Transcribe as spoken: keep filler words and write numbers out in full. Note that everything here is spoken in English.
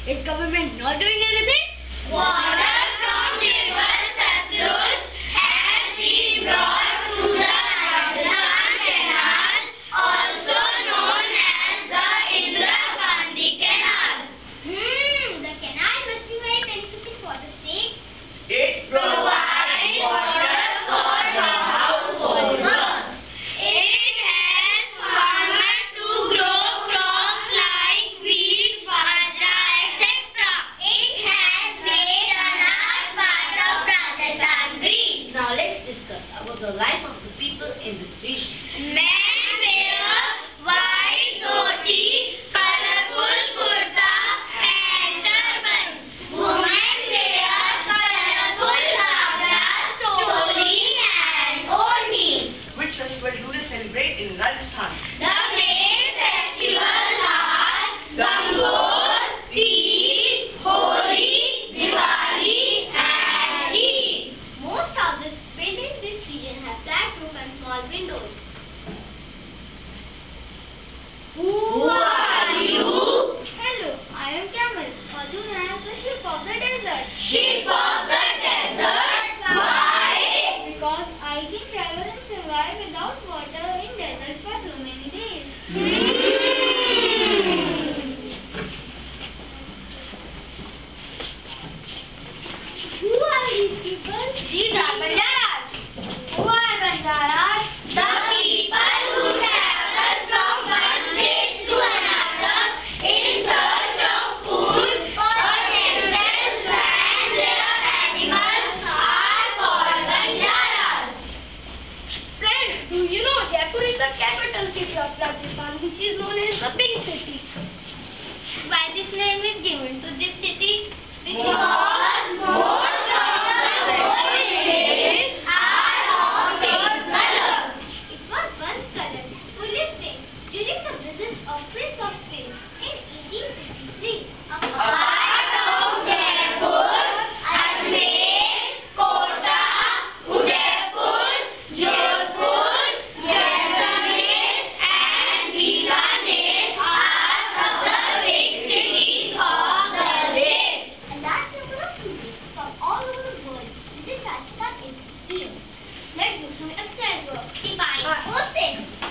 Is government not doing anything? Water from river Satluj has been brought to the Rajasthan Canal, also known as the Indira Gandhi Canal. Hmm, the canal must be very beneficial for the state. It provides water for the household work. It helps farmers to grow crops like wheat, bajra, et cetera. It has made a large part of Rajasthan green. Now let's discuss about the life of the people in this region. Men wear white dhoti, colorful kurta and turbans. Women wear colorful ghagra, choli and odhni. Which festival do they celebrate in Rajasthan? The main festivals are Gangor, Teej, Holi, Diwali and Eid. Most houses built in this region have flat roof and small windows. Who are you? Hello, I am Camel. Also known as the ship of the desert. Ship of the desert. Why? Because I can travel and survive without water in desert for so many days. Who are these people? These are Banjaras. Who are Banjaras? The people who travel from one place to another in search of food for themselves and their animals are called Banjaras. Friends, do you know Jaipur is the capital city of Rajasthan, which is known as the Pink City? Why this name is given to this city? Because most of the buildings are of pink color. It was once colored fully pink during the visit of Prince of Pink in eighteen fifty-three. A Part of Jaipur, Ajmer, Kota, Udaipur, Jodhpur, Jaisalmer and Bikaner are some of the big cities of the state. A large number of students from all over the world visit Rajasthan every year. Let's do some exercise work. Define ocean.